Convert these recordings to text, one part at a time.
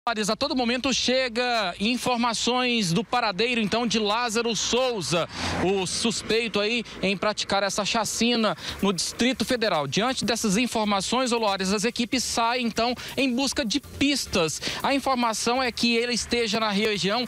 A todo momento chega informações do paradeiro, então, de Lázaro Souza, o suspeito aí em praticar essa chacina no Distrito Federal. Diante dessas informações, Lores, as equipes saem, então, em busca de pistas. A informação é que ele esteja na região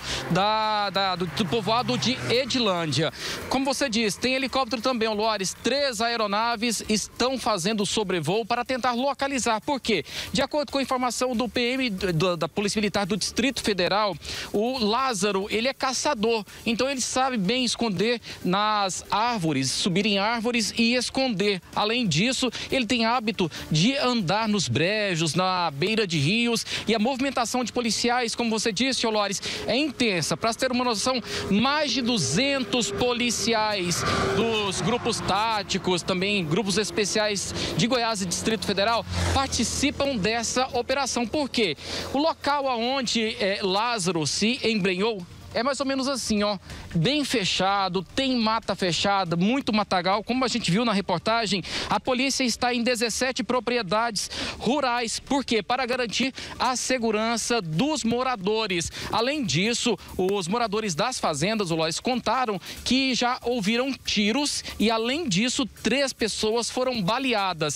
do povoado de Edilândia. Como você diz, tem helicóptero também, Lores. 3 aeronaves estão fazendo sobrevoo para tentar localizar. Por quê? De acordo com a informação do PM, da Polícia Militar do Distrito Federal, o Lázaro, ele é caçador, então ele sabe bem esconder nas árvores, subir em árvores e esconder. Além disso, ele tem hábito de andar nos brejos, na beira de rios, e a movimentação de policiais, como você disse, Lores, é intensa. Para ter uma noção, mais de 200 policiais dos grupos táticos, também grupos especiais de Goiás e Distrito Federal, participam dessa operação. Por quê? O local onde Lázaro se embrenhou é mais ou menos assim, ó, bem fechado, tem mata fechada, muito matagal. Como a gente viu na reportagem, a polícia está em 17 propriedades rurais. Por quê? Para garantir a segurança dos moradores. Além disso, os moradores das fazendas, Lores, contaram que já ouviram tiros e, além disso, 3 pessoas foram baleadas.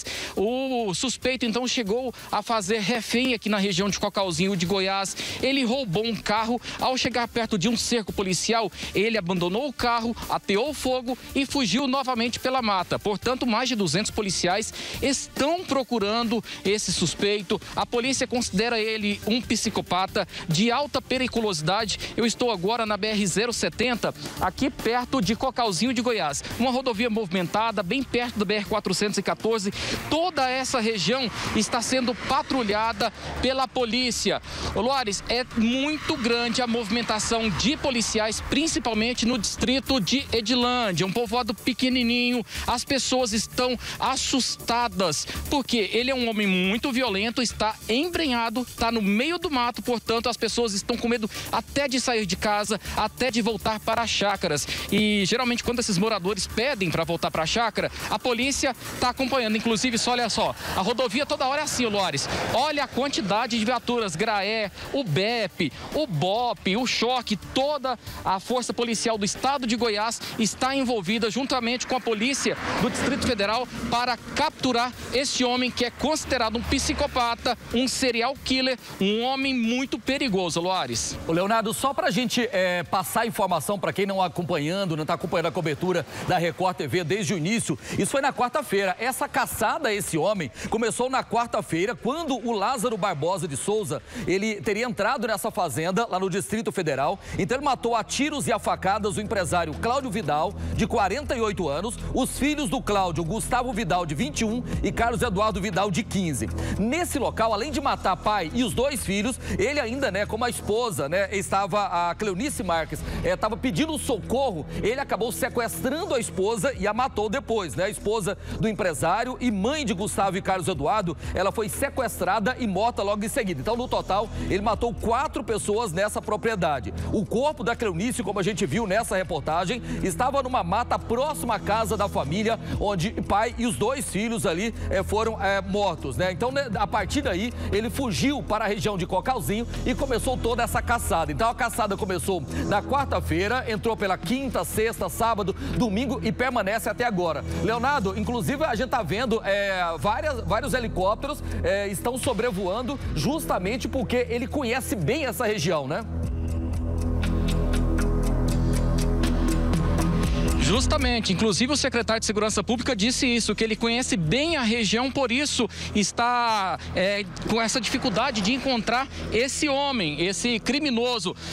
O suspeito, então, chegou a fazer refém aqui na região de Cocalzinho de Goiás. Ele roubou um carro. Ao chegar perto de um cerco policial, ele abandonou o carro, ateou fogo e fugiu novamente pela mata. Portanto, mais de 200 policiais estão procurando esse suspeito. A polícia considera ele um psicopata de alta periculosidade. Eu estou agora na BR-070, aqui perto de Cocalzinho de Goiás. Uma rodovia movimentada, bem perto da BR-414. Toda essa região está sendo patrulhada pela polícia. Lores, é muito grande a movimentação de policiais, principalmente no distrito de Edilândia, um povoado pequenininho. As pessoas estão assustadas, porque ele é um homem muito violento, está embrenhado, está no meio do mato, portanto, as pessoas estão com medo até de sair de casa, até de voltar para as chácaras. E, geralmente, quando esses moradores pedem para voltar para a chácara, a polícia está acompanhando. Inclusive, olha só, a rodovia toda hora é assim, Lores. Olha a quantidade de viaturas, Graé, o BEP, o BOP, o Choque, toda a força policial do estado de Goiás está envolvida juntamente com a polícia do Distrito Federal para capturar esse homem que é considerado um psicopata, um serial killer, um homem muito perigoso, Lores. Ô, Leonardo, só para a gente passar informação para quem não está acompanhando a cobertura da Record TV desde o início, isso foi na quarta-feira. Essa caçada a esse homem começou na quarta-feira, quando o Lázaro Barbosa de Souza, ele teria entrado nessa fazenda lá no Distrito Federal. Então ele matou a tiros e a facadas o empresário Cláudio Vidal, de 48 anos, os filhos do Cláudio, Gustavo Vidal, de 21, e Carlos Eduardo Vidal, de 15. Nesse local, além de matar pai e os 2 filhos, ele ainda, como a esposa, estava, a Cleonice Marques, estava pedindo socorro. Ele acabou sequestrando a esposa e a matou depois, A esposa do empresário e mãe de Gustavo e Carlos Eduardo, ela foi sequestrada e morta logo em seguida. Então, no total, ele matou 4 pessoas nessa propriedade. O corpo da Cleonice, como a gente viu nessa reportagem, estava numa mata próxima à casa da família, onde o pai e os 2 filhos ali foram mortos, Então, a partir daí, ele fugiu para a região de Cocalzinho e começou toda essa caçada. Então, a caçada começou na quarta-feira, entrou pela quinta, sexta, sábado, domingo e permanece até agora. Leonardo, inclusive, a gente está vendo vários helicópteros estão sobrevoando justamente porque ele conhece bem essa região, Justamente, inclusive o secretário de Segurança Pública disse isso, que ele conhece bem a região, por isso está com essa dificuldade de encontrar esse homem, esse criminoso.